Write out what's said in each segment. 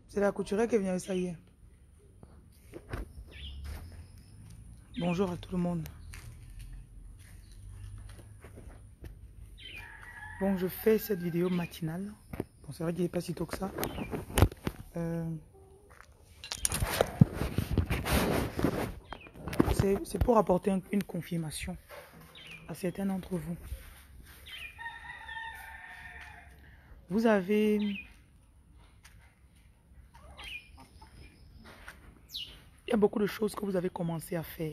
C'est la couturière qui est venue avec ça hier. Bonjour à tout le monde. Bon, je fais cette vidéo matinale. Bon, c'est vrai qu'il n'est pas si tôt que ça. C'est pour apporter une confirmation à certains d'entre vous. Vous avez... Il y a beaucoup de choses que vous avez commencé à faire.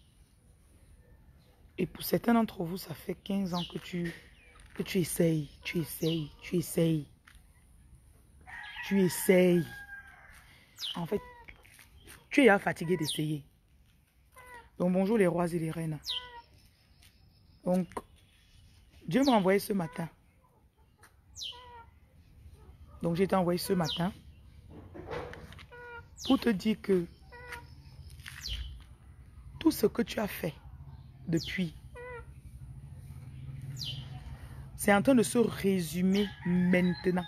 Et pour certains d'entre vous, ça fait 15 ans que tu essayes. En fait, tu es fatigué d'essayer. Donc, bonjour les rois et les reines. Donc, Dieu m'a envoyé ce matin. Donc, j'ai été envoyé ce matin pour te dire que tout ce que tu as fait depuis, c'est en train de se résumer maintenant.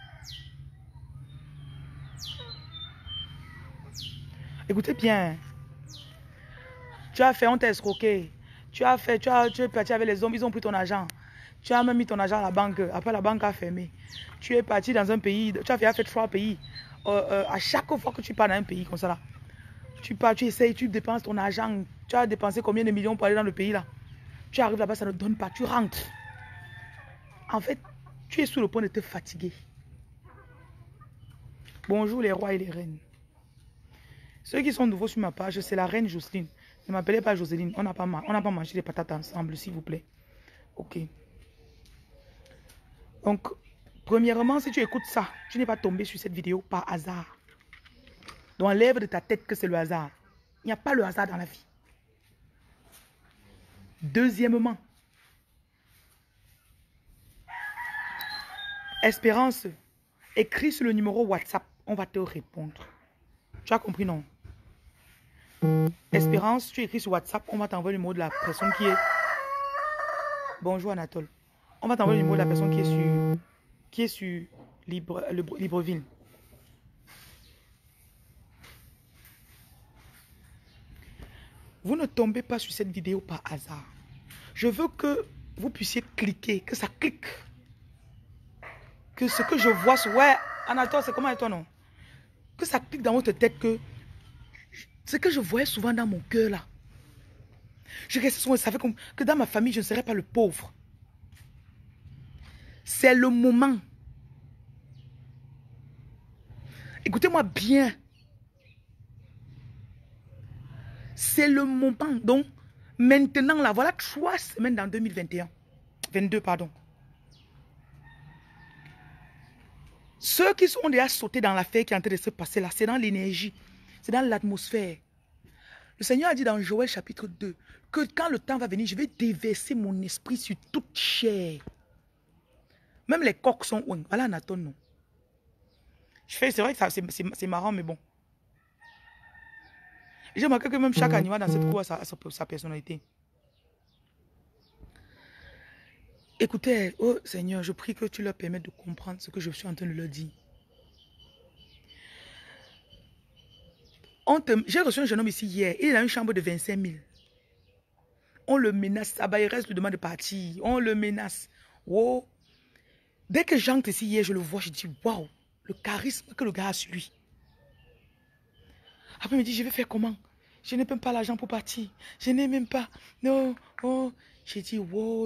Écoutez bien. Tu as fait, on t'a escroqué. Tu es parti avec les hommes, ils ont pris ton argent. Tu as même mis ton argent à la banque. Après, la banque a fermé. Tu es parti dans un pays. Tu as fait 3 pays. À chaque fois que tu pars dans un pays comme ça, là, tu pars, tu essayes, tu dépenses ton argent. Tu as dépensé combien de millions pour aller dans le pays là? Tu arrives là-bas, ça ne donne pas. Tu rentres. En fait, tu es sur le point de te fatiguer. Bonjour les rois et les reines. Ceux qui sont nouveaux sur ma page, c'est la reine Jocelyne. Ne m'appelez pas Jocelyne. On n'a pas mangé des patates ensemble, s'il vous plaît. Ok. Donc, premièrement, si tu écoutes ça, tu n'es pas tombé sur cette vidéo par hasard. Donc, enlève de ta tête que c'est le hasard. Il n'y a pas le hasard dans la vie. Deuxièmement, Espérance, écris sur le numéro WhatsApp. On va te répondre. Tu as compris, non? Espérance, tu écris sur WhatsApp. On va t'envoyer le numéro de la personne qui est... Bonjour Anatole. On va t'envoyer le numéro de la personne qui est sur Libreville. Vous ne tombez pas sur cette vidéo par hasard. Je veux que vous puissiez cliquer, que ça clique. Que ce que je vois... Ouais, Anatole, c'est comment avec toi, non? Que ça clique dans votre tête que... Ce que je voyais souvent dans mon cœur, là. Je restais souvent, ça fait comme que dans ma famille, je ne serais pas le pauvre. C'est le moment. Écoutez-moi bien. C'est le moment. Donc, maintenant, là, voilà 3 semaines dans 2021. 22, pardon. Ceux qui sont déjà sautés dans l'affaire qui est en train de se passer là, c'est dans l'énergie. C'est dans l'atmosphère. Le Seigneur a dit dans Joël chapitre 2 que quand le temps va venir, je vais déverser mon esprit sur toute chair. Même les coqs sont... Voilà Nathan, non. C'est vrai que c'est marrant, mais bon. J'ai remarqué que même chaque animal dans cette cour a sa personnalité. Écoutez, oh Seigneur, je prie que tu leur permettes de comprendre ce que je suis en train de leur dire. J'ai reçu un jeune homme ici hier, il est dans une chambre de 25 000. On le menace, il reste lui demande de partir. On le menace. Wow. Dès que j'entre ici hier, je le vois, je dis, waouh, le charisme que le gars a sur lui. Après, il me dit, je vais faire comment? Je n'ai même pas l'argent pour partir. Je n'ai même pas. Non, oh. J'ai dit, wow.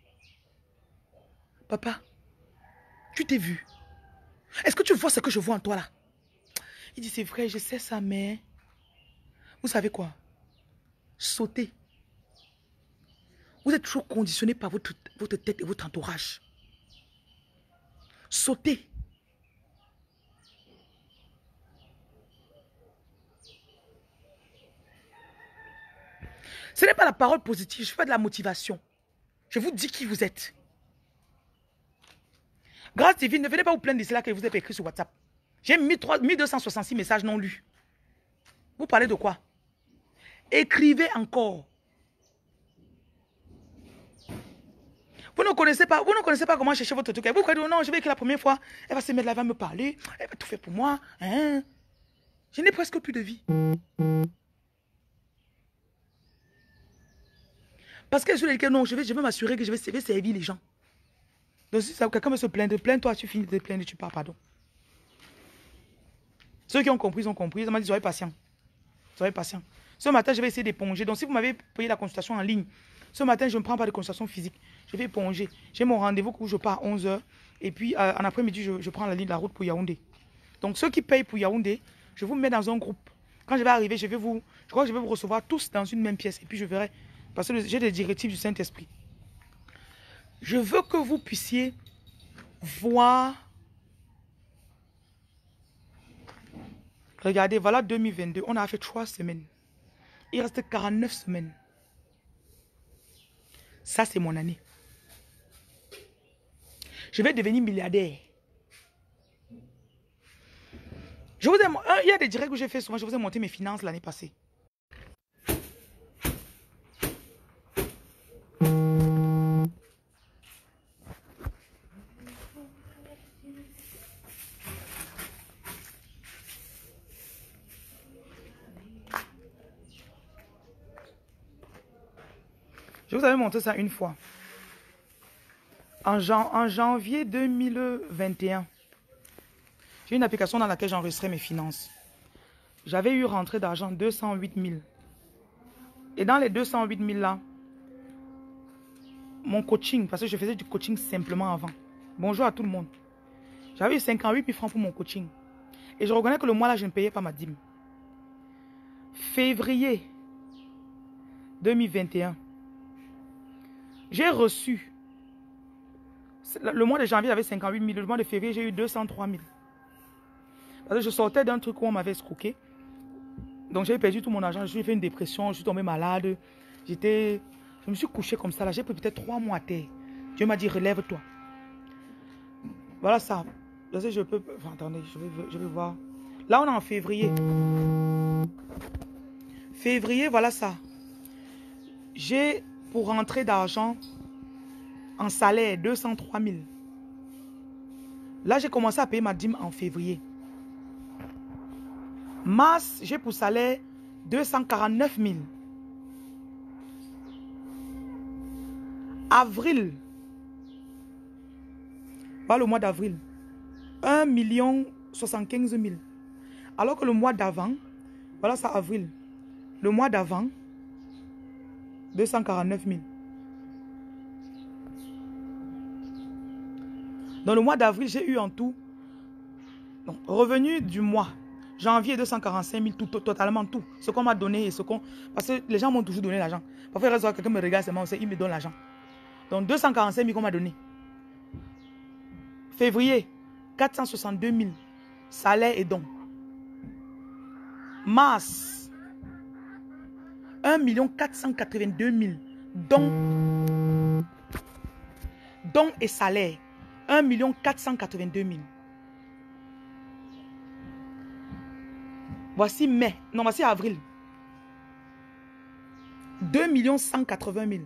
Papa, tu t'es vu? Est-ce que tu vois ce que je vois en toi là? Il dit, c'est vrai, je sais ça, mais... Vous savez quoi? Sautez. Vous êtes trop conditionné par votre tête et votre entourage. Sautez. Ce n'est pas la parole positive, je fais de la motivation. Je vous dis qui vous êtes. Grâce divine, ne venez pas vous plaindre de cela que vous avez écrit sur WhatsApp. J'ai mis 1266 messages non lus. Vous parlez de quoi? Écrivez encore. Vous ne connaissez pas comment chercher votre truc. Vous croyez, non, je vais que la première fois, elle va se mettre là, elle va me parler, elle va tout faire pour moi. Hein? Je n'ai presque plus de vie. Parce que je lui ai dit non, je vais m'assurer que je vais servir les gens. Donc si quelqu'un me se plaindre, plains-toi, tu finis de te plaindre, tu pars, pardon. Ceux qui ont compris, ils ont compris. Ils m'ont dit, soyez patient. Soyez patient. Ce matin, je vais essayer d'éponger. Donc si vous m'avez payé la consultation en ligne, ce matin, je ne prends pas de consultation physique. Je vais éponger. J'ai mon rendez-vous où je pars à 11 h. Et puis en après-midi, je prends la route pour Yaoundé. Donc ceux qui payent pour Yaoundé, je vous mets dans un groupe. Quand je vais arriver, je crois que je vais vous recevoir tous dans une même pièce. Et puis je verrai. Parce que j'ai des directives du Saint-Esprit. Je veux que vous puissiez voir. Regardez, voilà 2022. On a fait 3 semaines. Il reste 49 semaines. Ça, c'est mon année. Je vais devenir milliardaire. Il y a des directs que j'ai fait souvent. Je vous ai montré mes finances l'année passée. Je vous avais montré ça une fois. En janvier 2021, j'ai une application dans laquelle j'enregistrais mes finances. J'avais eu rentrée d'argent 208 000. Et dans les 208 000 là, mon coaching, parce que je faisais du coaching simplement avant. Bonjour à tout le monde. J'avais eu 58 000 francs pour mon coaching. Et je reconnais que le mois là, je ne payais pas ma dîme. Février 2021, j'ai reçu. Le mois de janvier, j'avais 58 000. Le mois de février, j'ai eu 203 000. Parce que je sortais d'un truc où on m'avait escroqué. Donc j'ai perdu tout mon argent. Je suis fait une dépression. Je suis tombé malade. Je me suis couché comme ça. Là, j'ai pris peut-être 3 mois à terre. Dieu m'a dit, relève-toi. Voilà ça. Je peux... Enfin, attendez, je vais voir. Là, on est en février. Février, voilà ça. J'ai pour rentrer d'argent en salaire 203 000. Là, j'ai commencé à payer ma dîme en février. Mars, j'ai pour salaire 249 000. Avril, voilà le mois d'avril, 1 75 000. Alors que le mois d'avant, voilà ça avril, le mois d'avant, 249 000. Dans le mois d'avril, j'ai eu en tout, donc, revenu du mois, janvier 245 000, totalement tout. Ce qu'on m'a donné et ce qu'on... Parce que les gens m'ont toujours donné l'argent. Parfois, quelqu'un me regarde seulement, il me donne l'argent. Donc 245 000 qu'on m'a donné. Février, 462 000, salaire et dons. Mars, 1 482 000, dons et salaire. 1 482 000. Voici mai. Non, voici avril. 2 180 000.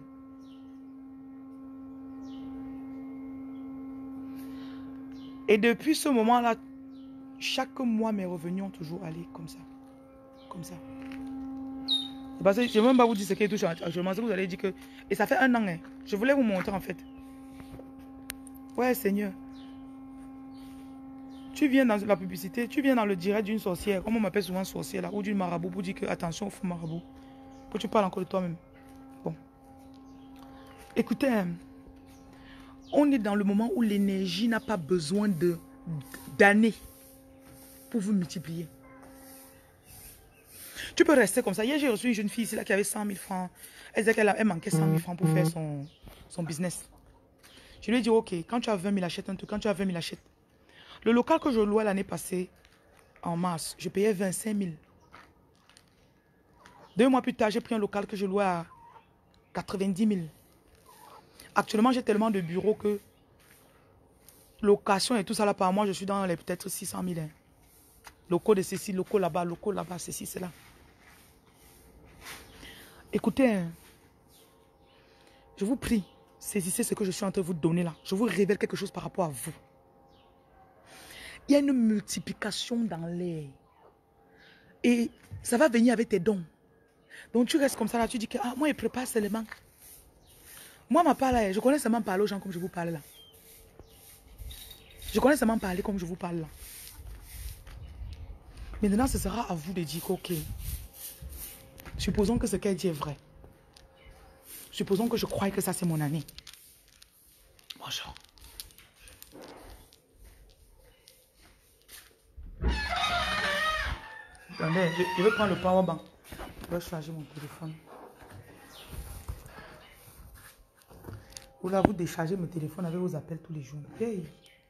Et depuis ce moment-là, chaque mois, mes revenus ont toujours allé comme ça. Comme ça. Parce que je ne vais même pas vous dire ce qui est touché actuellement. Vous allez dire que... Et ça fait 1 an. Hein. Je voulais vous montrer en fait. Ouais, Seigneur. Tu viens dans la publicité, tu viens dans le direct d'une sorcière, comme on m'appelle souvent sorcière là, ou d'une marabout pour dire que attention au faux marabout. Que tu parles encore de toi-même. Bon. Écoutez, on est dans le moment où l'énergie n'a pas besoin d'années pour vous multiplier. Tu peux rester comme ça. Hier, j'ai reçu une jeune fille ici là, qui avait 100 000 francs. Elle disait qu'elle manquait 100 000 francs pour faire son business. Je lui ai dit, ok, quand tu as 20 000, achète un truc. Quand tu as 20 000, achète. Le local que je louais l'année passée, en mars, je payais 25 000. 2 mois plus tard, j'ai pris un local que je louais à 90 000. Actuellement, j'ai tellement de bureaux que location et tout ça là, par mois, je suis dans les peut-être 600 000. Hein. Locaux de ceci, locaux là-bas, ceci, cela. Écoutez, hein, je vous prie, Saisissez ce que je suis en train de vous donner là. Je vous révèle quelque chose par rapport à vous. Il y a une multiplication dans l'air. Et ça va venir avec tes dons. Donc tu restes comme ça là, tu dis que moi je prépare seulement. Moi ma part là, je connais seulement parler aux gens comme je vous parle là. Je connais seulement parler comme je vous parle là. Maintenant ce sera à vous de dire ok. Supposons que ce qu'elle dit est vrai. Supposons que je croie que ça c'est mon année. Bonjour. Attendez, je vais prendre le power bank. Je vais charger mon téléphone. Ou là, vous déchargez mon téléphone avec vos appels tous les jours. Hey.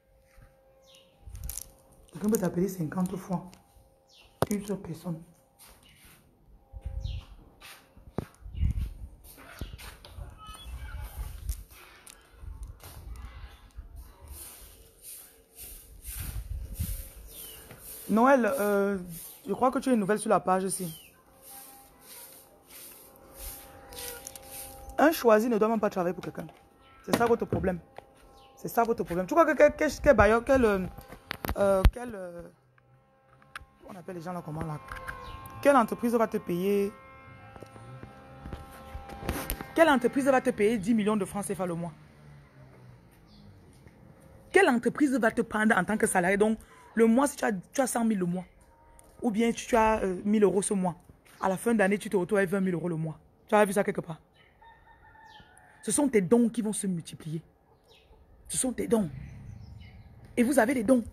Quelqu'un peut t'appeler 50 fois. Une seule personne. Noël, je crois que tu as une nouvelle sur la page ici. Un choisi ne doit même pas travailler pour quelqu'un. C'est ça votre problème. C'est ça votre problème. Tu crois que quel bailleur, on appelle les gens là comment là? Quelle entreprise va te payer? Quelle entreprise va te payer 10 millions de francs CFA le mois? Quelle entreprise va te prendre en tant que salarié? Donc, le mois, si tu as 100 000 le mois, ou bien tu as 1 000 euros ce mois, à la fin d'année, tu te retrouves avec 20 000 euros le mois. Tu as vu ça quelque part? Ce sont tes dons qui vont se multiplier. Ce sont tes dons. Et vous avez des dons.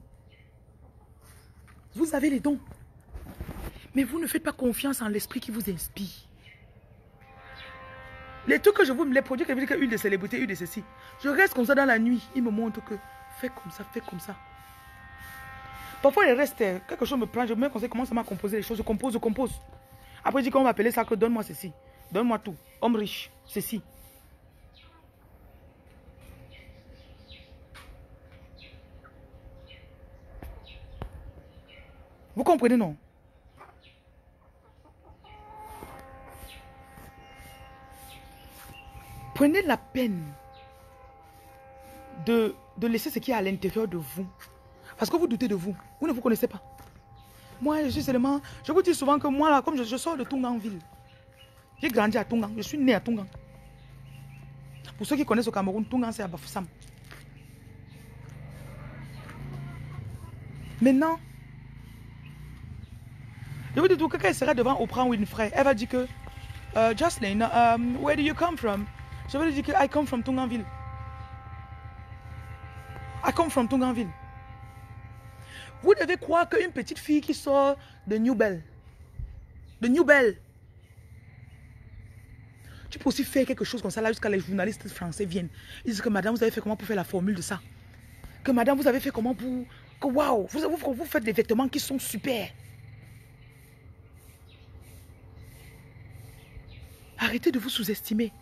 Vous avez les dons. Mais vous ne faites pas confiance en l'esprit qui vous inspire. Les trucs que je vous, les produits que je vous dis que huile de célébrité, huile de ceci. Je reste comme ça dans la nuit. Il me montre que fais comme ça, fais comme ça. Parfois, il reste, quelque chose me prend, je me conseille comment ça m'a composé les choses. Je compose. Après, je dis qu'on va appeler ça que donne-moi ceci. Donne-moi tout. Homme riche, ceci. Vous comprenez, non? Prenez la peine de laisser ce qui est à l'intérieur de vous. Parce que vous doutez de vous. Vous ne vous connaissez pas. Moi, je suis seulement... Je vous dis souvent que moi, là, comme je sors de Tunganville. J'ai grandi à Tungan. Je suis né à Tungan. Pour ceux qui connaissent au Cameroun, Tungan, c'est à Bafoussam. Maintenant, je vous dis tout, quand elle sera devant Oprah Winfrey, elle va dire que Jocelyn, where do you come from? Je vais lui dire que I come from Tunganville. I come from Tunganville. Vous devez croire qu'une petite fille qui sort de New Bell, tu peux aussi faire quelque chose comme ça là jusqu'à les journalistes français viennent. Ils disent que madame, vous avez fait comment pour faire la formule de ça? Que madame, vous avez fait comment pour... Que waouh, vous faites des vêtements qui sont super. Arrêtez de vous sous-estimer.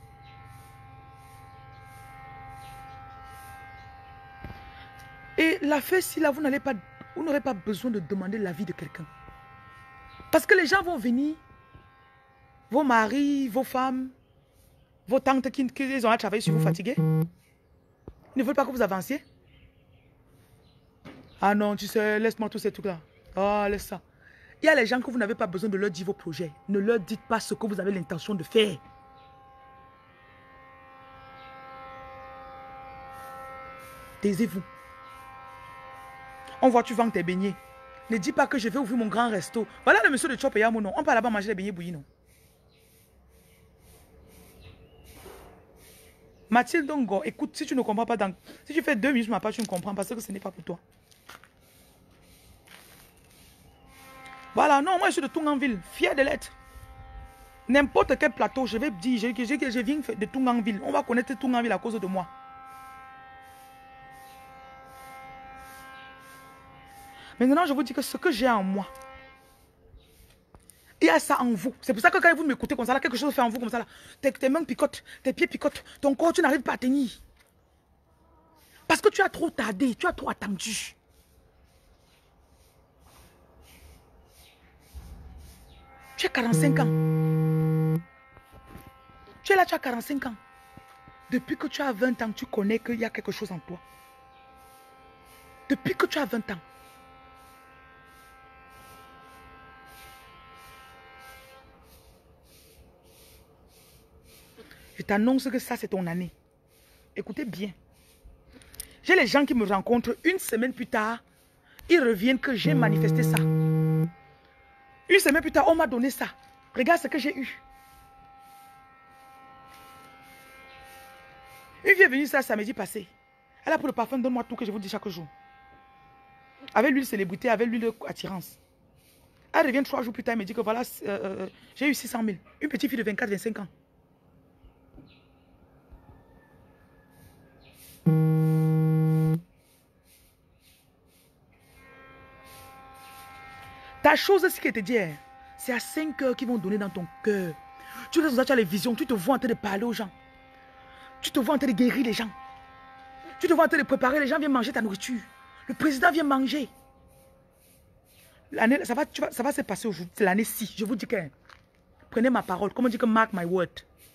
Et la fête, si là, vous n'aurez pas besoin de demander l'avis de quelqu'un. Parce que les gens vont venir, vos maris, vos femmes, vos tantes qui ont travaillé sur vous fatigués. Ils ne veulent pas que vous avanciez. Ah non, tu sais, laisse-moi tous ces trucs-là. Ah, laisse ça. Il y a les gens que vous n'avez pas besoin de leur dire vos projets. Ne leur dites pas ce que vous avez l'intention de faire. Taisez-vous. On voit, tu vends tes beignets. Ne dis pas que je vais ouvrir mon grand resto. Voilà le monsieur de Chop et Yamono. On peut là-bas manger les beignets bouillis, non? Mathilde Ngo, écoute, si tu ne comprends pas, si tu fais 2 minutes, ma part, tu ne comprends pas parce que ce n'est pas pour toi. Voilà, non, moi je suis de Tunganville, fier de l'être. N'importe quel plateau, je vais dire, je viens de Tunganville. On va connaître Tunganville à cause de moi. Maintenant, je vous dis que ce que j'ai en moi, il y a ça en vous. C'est pour ça que quand vous m'écoutez comme ça, là, quelque chose fait en vous comme ça, là, tes mains picotent, tes pieds picotent, ton corps, tu n'arrives pas à tenir. Parce que tu as trop tardé, tu as trop attendu. Tu as 45 ans. Tu es là, tu as 45 ans. Depuis que tu as 20 ans, tu connais qu'il y a quelque chose en toi. Depuis que tu as 20 ans. Je t'annonce que ça, c'est ton année. Écoutez bien. J'ai les gens qui me rencontrent une semaine plus tard. Ils reviennent que j'ai manifesté ça. Une semaine plus tard, on m'a donné ça. Regarde ce que j'ai eu. Une fille est venue ça samedi passé. Elle a pris le parfum, donne-moi tout que je vous dis chaque jour. Avec l'huile célébrité, avec l'huile attirance. Elle revient 3 jours plus tard, elle me dit que voilà, j'ai eu 600 000. Une petite fille de 24-25 ans. Ta chose, ce qui te dit, c'est à 5 heures qu'ils vont donner dans ton cœur. Tu as les visions, tu te vois en train de parler aux gens. Tu te vois en train de guérir les gens. Tu te vois en train de préparer, les gens viennent manger ta nourriture. Le président vient manger. L'année, ça va se passer aujourd'hui, c'est l'année-ci. Je vous dis que, prenez ma parole, comme on dit que mark my word.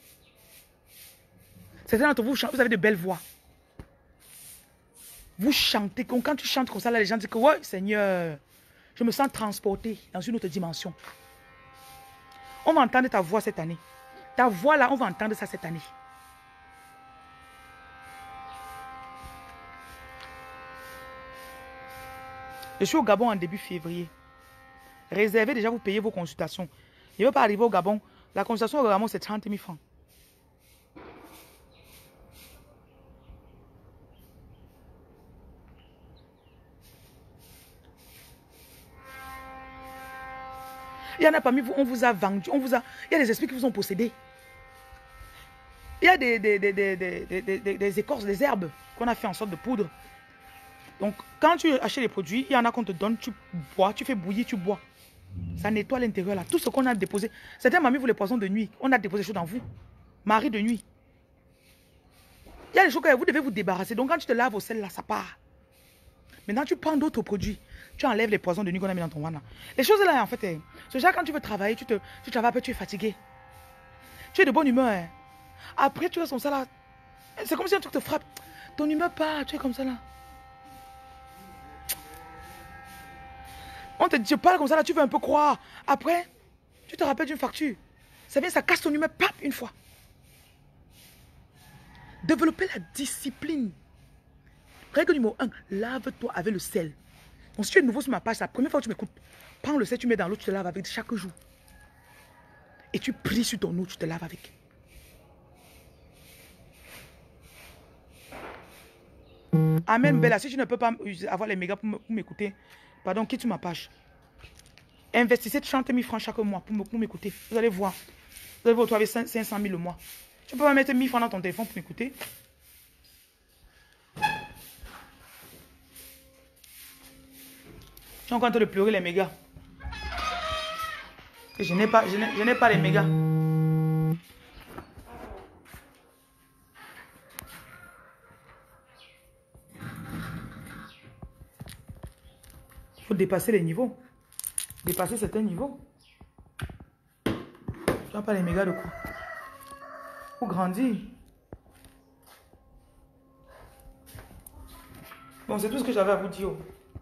Certains d'entre vous, vous avez de belles voix. Vous chantez, quand tu chantes comme ça, là, les gens disent que, ouais, Seigneur, je me sens transporté dans une autre dimension. On va entendre ta voix cette année. Ta voix là, on va entendre ça cette année. Je suis au Gabon en début février. Réservez déjà, vous payez vos consultations. Je ne veux pas arriver au Gabon. La consultation au Gabon, c'est 30 000 francs. Il y en a parmi vous, on vous a vendu, il y a des esprits qui vous ont possédé. Il y a des écorces, des herbes qu'on a fait en sorte de poudre. Donc, quand tu achètes les produits, il y en a qu'on te donne, tu bois, tu fais bouillir, tu bois. Ça nettoie l'intérieur là. Tout ce qu'on a déposé. Certains mamies, vous les poissons de nuit. On a déposé des choses dans vous. Mari de nuit. Il y a des choses que vous devez vous débarrasser. Donc, quand tu te laves au sel là, ça part. Maintenant, tu prends d'autres produits. Tu enlèves les poisons de nuit qu'on a mis dans ton ventre. Les choses là, en fait, ce genre, quand tu veux travailler, tu travailles après, tu es fatigué. Tu es de bonne humeur. Hein. Après, tu restes comme ça là. C'est comme si un truc te frappe. Ton humeur part, tu es comme ça là. On te dit, je parle comme ça là, tu veux un peu croire. Après, tu te rappelles d'une facture. Ça vient, ça casse ton humeur, pap, une fois. Développer la discipline. Règle numéro 1, lave-toi avec le sel. Donc si tu es nouveau sur ma page, la première fois que tu m'écoutes, prends le sel, tu mets dans l'eau, tu te laves avec chaque jour. Et tu pries sur ton eau, tu te laves avec. Amen, Bella. Si tu ne peux pas avoir les mégas pour m'écouter, pardon, quitte ma page. Investissez 30 000 francs chaque mois pour m'écouter. Vous allez voir. Vous allez vous retrouver 500 000 le mois. Tu peux pas mettre 1000 francs dans ton téléphone pour m'écouter. Je suis encore en train de pleurer les mégas. Je n'ai pas les mégas. Il faut dépasser les niveaux. Dépasser certains niveaux. Tu n'as pas les mégas de quoi? Il faut grandir. Bon, c'est tout ce que j'avais à vous dire.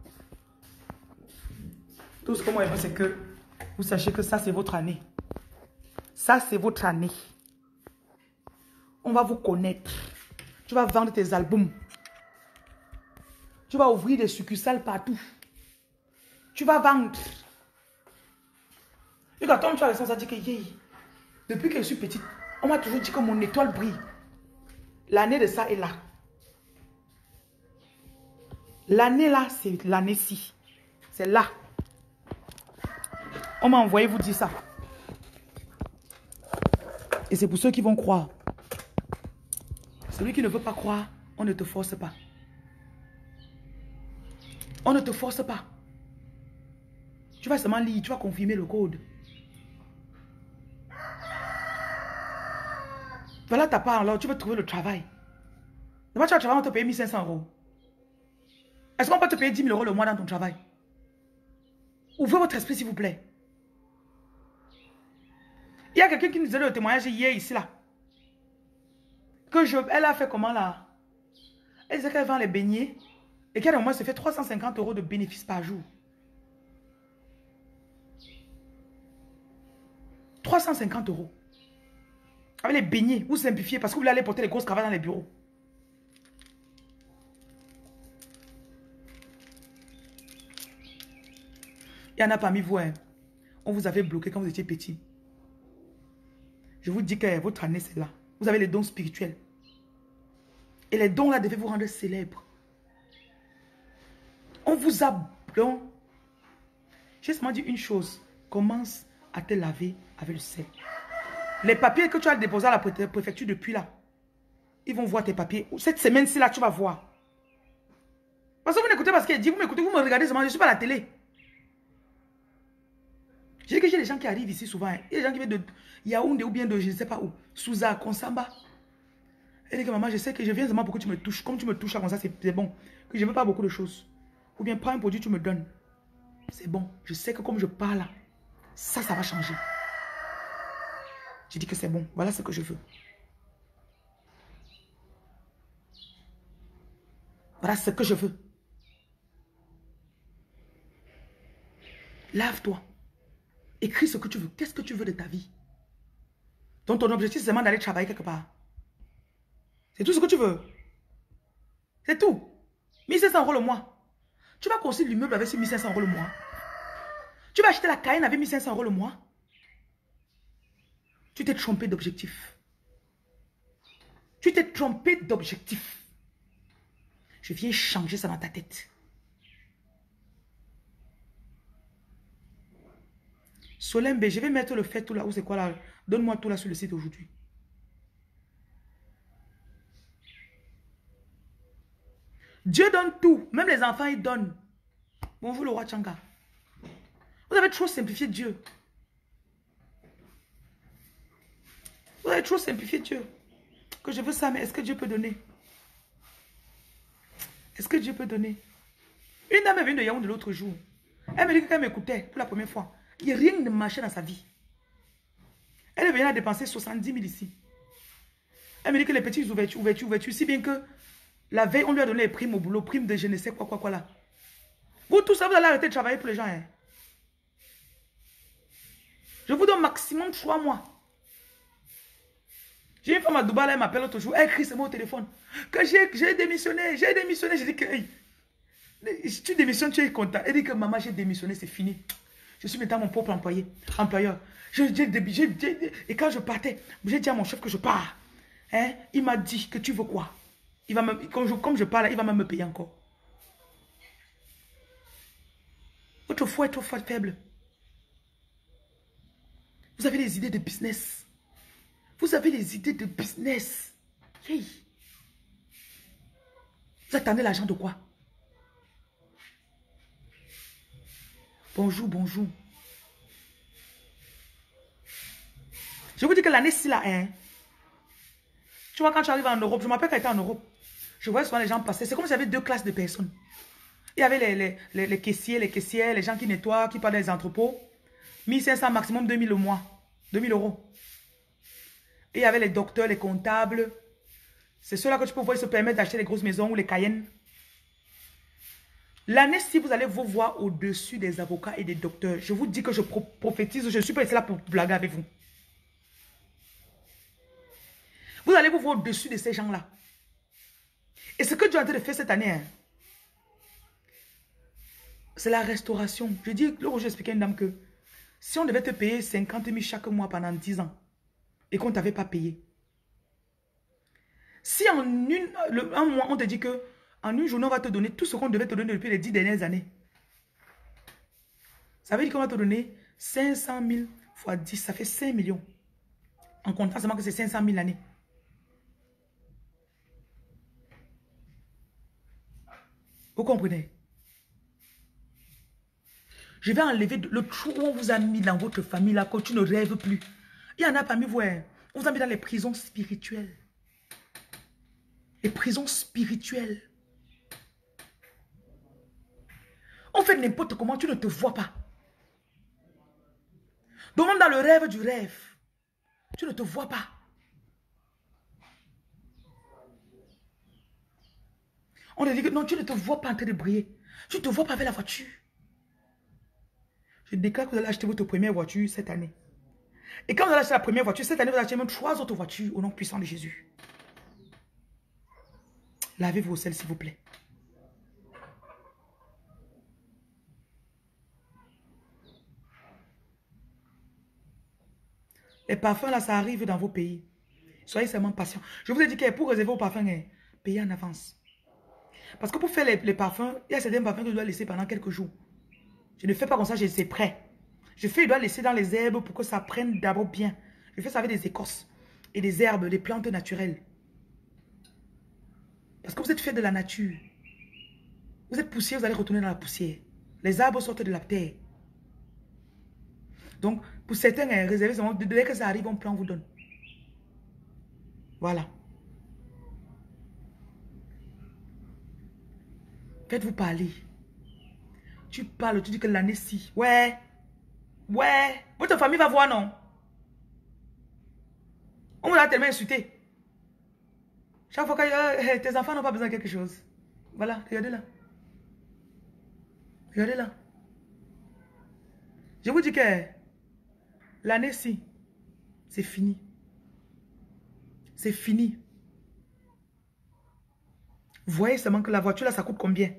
Tout ce que moi je veux, c'est que vous sachiez que ça, c'est votre année. Ça, c'est votre année. On va vous connaître. Tu vas vendre tes albums. Tu vas ouvrir des succursales partout. Tu vas vendre. Et quand tu as raison, ça dit que depuis que je suis petite, on m'a toujours dit que mon étoile brille. L'année de ça est là. L'année là, c'est l'année-ci. C'est là. On m'a envoyé vous dire ça. Et c'est pour ceux qui vont croire. Celui qui ne veut pas croire, on ne te force pas. On ne te force pas. Tu vas seulement lire, tu vas confirmer le code. Voilà ta part, alors tu vas trouver le travail. D'abord, tu vas travailler, on te paye 1500 €. Est-ce qu'on peut te payer 10 000 € le mois dans ton travail? Ouvrez votre esprit, s'il vous plaît. Il y a quelqu'un qui nous a donné le témoignage hier, ici, là. Elle a fait comment là? Elle disait qu'elle vend les beignets et qu'elle, au moins, se fait 350 € de bénéfices par jour. 350 €. Avec les beignets, vous simplifiez parce que vous voulez aller porter les grosses cravates dans les bureaux. Il y en a parmi vous, hein. On vous avait bloqué quand vous étiez petit. Je vous dis que votre année, c'est là. Vous avez les dons spirituels. Et les dons là devaient vous rendre célèbres. On vous a... J'ai seulement dit une chose. Commence à te laver avec le sel. Les papiers que tu as déposés à la préfecture depuis là, ils vont voir tes papiers. Cette semaine-ci là, tu vas voir. Parce que vous m'écoutez parce qu'il dit, vous m'écoutez, vous me regardez seulement, je ne suis pas à la télé. J'ai dit que j'ai des gens qui arrivent ici souvent. Hein. Il y a des gens qui viennent de Yaoundé ou bien de je ne sais pas où. Souza, Konsamba. Elle dit que maman, je sais que je viens seulement pour que tu me touches. Comme tu me touches là comme ça, c'est bon. Que je ne veux pas beaucoup de choses. Ou bien prends un produit, tu me donnes. C'est bon. Je sais que comme je parle là, ça va changer. J'ai dit que c'est bon. Voilà ce que je veux. Voilà ce que je veux. Lave-toi. Écris ce que tu veux. Qu'est-ce que tu veux de ta vie? Donc ton objectif, c'est seulement d'aller travailler quelque part. C'est tout ce que tu veux. C'est tout. 1500 € le mois. Tu vas construire l'immeuble avec ces 1500 € le mois. Tu vas acheter la Cayenne avec 1500 € le mois. Tu t'es trompé d'objectif. Tu t'es trompé d'objectif. Je viens changer ça dans ta tête. Solembe, je vais mettre le fait tout là. Où c'est quoi là? Donne-moi tout là sur le site aujourd'hui. Dieu donne tout. Même les enfants, ils donnent. Bonjour le roi Tchanga. Vous avez trop simplifié Dieu. Vous avez trop simplifié Dieu. Que je veux ça, mais est-ce que Dieu peut donner? Est-ce que Dieu peut donner? Une dame est venue de Yaoundé l'autre jour. Elle me dit qu'elle m'écoutait pour la première fois. Il n'y a rien de marché dans sa vie. Elle est venue à dépenser 70 000 ici. Elle me dit que les petites ouvertures, si bien que la veille, on lui a donné les primes au boulot, primes de je ne sais quoi là. Vous, tout ça, vous allez arrêter de travailler pour les gens. Hein. Je vous donne maximum 3 mois. J'ai une femme à Dubaï, elle m'appelle l'autre jour, elle crie c'est mon téléphone. Que j'ai démissionné, J'ai dit que, hey, si tu démissionnes, tu es content. Elle dit que maman, j'ai démissionné, c'est fini. Je suis maintenant mon propre employeur. Et quand je partais, j'ai dit à mon chef que je pars. Hein? Il m'a dit que tu veux quoi? Il va me, comme je parle, il va même me payer encore. Votre foi est trop faible. Vous avez les idées de business. Vous avez les idées de business. Hey. Vous attendez l'argent de quoi? Bonjour, bonjour. Je vous dis que l'année-ci là, hein. Tu vois, quand tu arrives en Europe, je m'appelle quand j'étais en Europe. Je voyais souvent les gens passer. C'est comme s'il y avait 2 classes de personnes. Il y avait les caissiers, les gens qui nettoient, qui parlent des entrepôts. 1500 maximum 2000 le mois. 2000 €. Et il y avait les docteurs, les comptables. C'est ceux-là que tu peux voir, ils se permettent d'acheter les grosses maisons ou les Cayennes. L'année-ci, vous allez vous voir au-dessus des avocats et des docteurs. Je vous dis que je prophétise, je ne suis pas ici là pour blaguer avec vous. Vous allez vous voir au-dessus de ces gens-là. Et ce que Dieu est en train de faire cette année, hein, c'est la restauration. Je dis, l'autre jour, j'ai expliqué à une dame que si on devait te payer 50 000 chaque mois pendant 10 ans et qu'on ne t'avait pas payé, si en un mois, on te dit que en une journée, on va te donner tout ce qu'on devait te donner depuis les 10 dernières années, ça veut dire qu'on va te donner 500 000 fois 10, ça fait 5 millions. En comptant seulement que c'est 500 000 l'année. Vous comprenez? Je vais enlever le trou qu'on vous a mis dans votre famille là, que tu ne rêves plus. Il y en a parmi vous, hein, on vous a mis dans les prisons spirituelles. Les prisons spirituelles. On fait n'importe comment, tu ne te vois pas. Donc même dans le rêve du rêve, tu ne te vois pas. On te dit que non, tu ne te vois pas en train de briller. Tu ne te vois pas avec la voiture. Je déclare que vous allez acheter votre première voiture cette année. Et quand vous allez acheter la première voiture, cette année, vous allez acheter même 3 autres voitures au nom puissant de Jésus. Lavez vos selles, s'il vous plaît. Les parfums, là, ça arrive dans vos pays. Soyez seulement patients. Je vous ai dit que pour réserver vos parfums, payez en avance. Parce que pour faire les parfums, il y a certains parfums que je dois laisser pendant quelques jours. Je ne fais pas comme ça, c'est prêt. Je dois laisser dans les herbes pour que ça prenne d'abord bien. Je fais ça avec des écorces et des herbes, des plantes naturelles. Parce que vous êtes fait de la nature. Vous êtes poussière, vous allez retourner dans la poussière. Les arbres sortent de la terre. Donc, pour certains, réservez seulement, dès que ça arrive, on prend, on vous donne. Voilà. Faites-vous parler. Tu parles, tu dis que l'année-ci. Ouais. Ouais. Votre famille va voir, non? On vous a tellement insulté. Chaque fois que tes enfants n'ont pas besoin de quelque chose. Voilà, regardez là. Regardez là. Je vous dis que l'année-ci, c'est fini. C'est fini. Vous voyez seulement que la voiture là, ça coûte combien?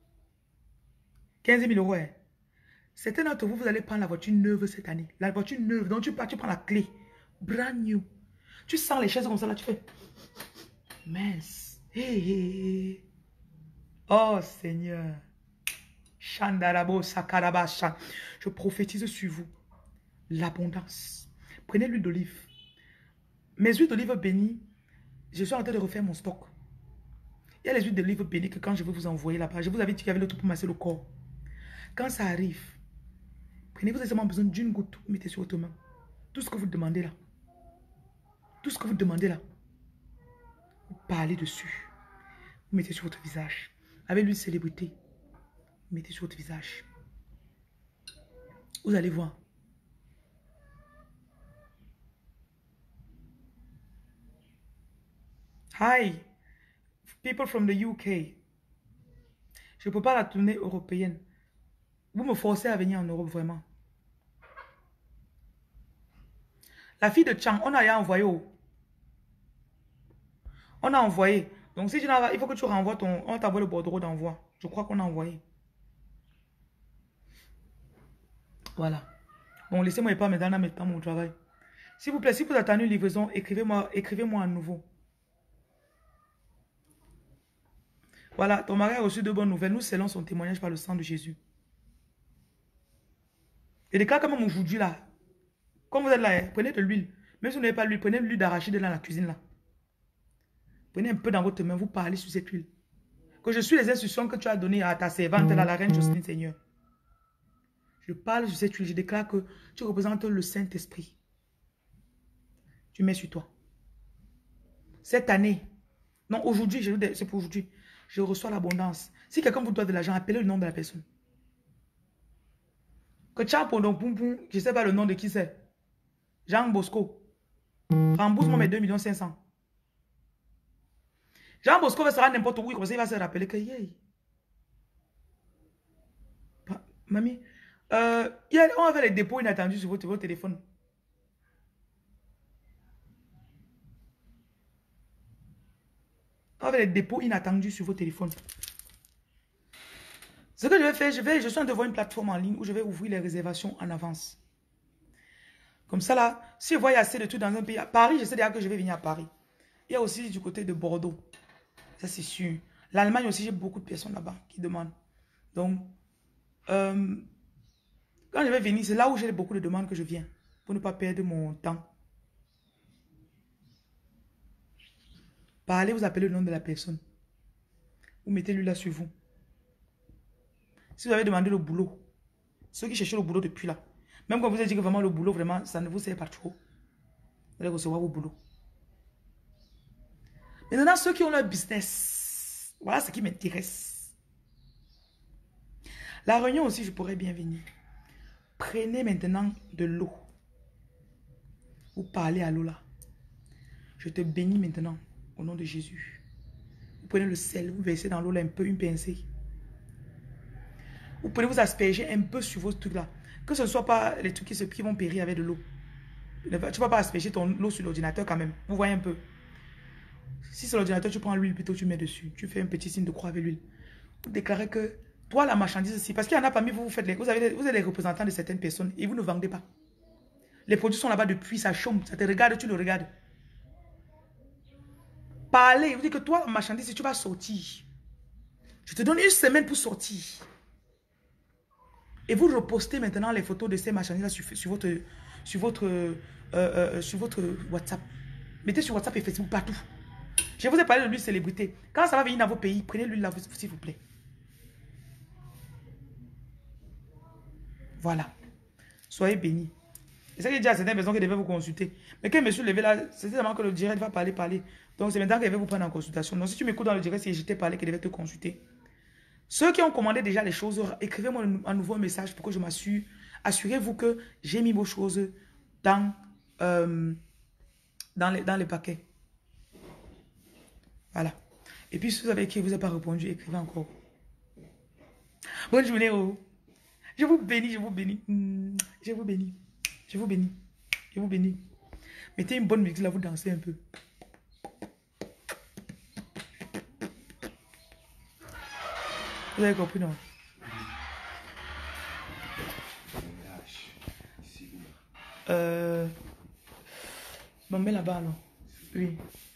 15 000 euros. Hein. Certains d'entre vous, vous allez prendre la voiture neuve cette année. La voiture neuve, donc tu pars, tu prends la clé. Brand new. Tu sens les chaises comme ça là, tu fais. Mince. Hey, hey. Oh Seigneur. Chandarabo sakarabasha. Je prophétise sur vous l'abondance. Prenez l'huile d'olive. Mes huiles d'olive bénies, je suis en train de refaire mon stock. Il y a les huiles d'olive bénies que quand je vais vous envoyer là-bas, je vous avais dit qu'il y avait le tout pour masser le corps. Quand ça arrive, prenez-vous seulement besoin d'une goutte, vous mettez sur votre main. Tout ce que vous demandez là. Tout ce que vous demandez là. Vous parlez dessus. Vous mettez sur votre visage. Avec l'huile célébrité. Vous mettez sur votre visage. Vous allez voir. Hi, people from the UK. Je ne peux pas la tournée européenne. Vous me forcez à venir en Europe, vraiment. La fille de Chang, on a envoyé où? On a envoyé. Donc si tu n'as pas, il faut que tu renvoies ton... On t'envoie le bordereau d'envoi. Je crois qu'on a envoyé. Voilà. Bon, laissez-moi pas maintenant mettre mon travail. S'il vous plaît, si vous attendez une livraison, écrivez-moi à nouveau. Voilà, ton mari a reçu de bonnes nouvelles. Nous scellons son témoignage par le sang de Jésus. Et déclare quand même aujourd'hui là. Comme vous êtes là, prenez de l'huile. Même si vous n'avez pas l'huile, prenez de l'huile d'arachide dans la cuisine là. Prenez un peu dans votre main, vous parlez sur cette huile. Que je suis les instructions que tu as données à ta servante, là, la reine Jocelyne, Seigneur. Je parle sur cette huile, je déclare que tu représentes le Saint-Esprit. Tu mets sur toi. Cette année, non, aujourd'hui, c'est pour aujourd'hui, je reçois l'abondance. Si quelqu'un vous doit de l'argent, appelez le nom de la personne. Que Tchao Pondon Poum Poum, je ne sais pas le nom de qui c'est. Jean Bosco. Rembourse-moi mes 2 500 000. Jean Bosco sera n'importe où, comme ça il va se rappeler que mamie, on avait les dépôts inattendus sur votre téléphone. On avait les dépôts inattendus sur vos téléphones. Ce que je vais faire, je suis en train de voir une plateforme en ligne où je vais ouvrir les réservations en avance. Comme ça là, si je vois assez de tout dans un pays, à Paris, je sais déjà que je vais venir à Paris. Il y a aussi du côté de Bordeaux. Ça c'est sûr. L'Allemagne aussi, j'ai beaucoup de personnes là-bas qui demandent. Donc, quand je vais venir, c'est là où j'ai beaucoup de demandes que je viens. Pour ne pas perdre mon temps. Parlez, vous appelez le nom de la personne. Vous mettez lui là sur vous. Si vous avez demandé le boulot, ceux qui cherchent le boulot depuis là, même quand vous avez dit que vraiment le boulot, vraiment, ça ne vous sert pas trop, vous allez recevoir vos boulots. Maintenant, ceux qui ont leur business, voilà ce qui m'intéresse. La réunion aussi, je pourrais bien venir. Prenez maintenant de l'eau. Vous parlez à l'eau là. Je te bénis maintenant au nom de Jésus. Vous prenez le sel, vous versez dans l'eau là un peu, une pincée. Vous prenez, vous aspergez un peu sur vos trucs là. Que ce ne soit pas les trucs qui vont périr avec de l'eau. Tu ne vas pas asperger ton eau sur l'ordinateur quand même. Vous voyez un peu. Si c'est l'ordinateur, tu prends l'huile plutôt, tu mets dessus. Tu fais un petit signe de croix avec l'huile. Vous déclarez que toi, la marchandise aussi, parce qu'il y en a parmi vous, vous êtes les représentants de certaines personnes et vous ne vendez pas. Les produits sont là-bas depuis, ça chôme, ça te regarde, tu le regardes. Parlez, vous dites que toi, la marchandise, si tu vas sortir, je te donne une semaine pour sortir. Et vous repostez maintenant les photos de ces marchandises-là sur votre WhatsApp. Mettez sur WhatsApp et Facebook partout. Je vous ai parlé de l'huile célébrité. Quand ça va venir dans vos pays, prenez l'huile là, s'il vous plaît. Voilà. Soyez bénis. C'est ça que j'ai dit à certaines personnes qui devaient vous consulter. Mais quand je me suis levé là, c'est seulement que le direct va parler. Donc c'est maintenant qu'elle va vous prendre en consultation. Donc si tu m'écoutes dans le direct, c'est j'étais parlé qu'elle devait te consulter. Ceux qui ont commandé déjà les choses, écrivez-moi un nouveau message pour que je m'assure. Assurez-vous que j'ai mis vos choses dans les paquets. Voilà. Et puis si vous avez écrit, vous n'avez pas répondu, écrivez encore. Bonne journée. Oh. Je vous bénis, je vous bénis. Je vous bénis. Je vous bénis. Je vous bénis. Mettez une bonne musique là, vous dansez un peu. Vous avez compris, non? Bon, mets là-bas, alors. Oui.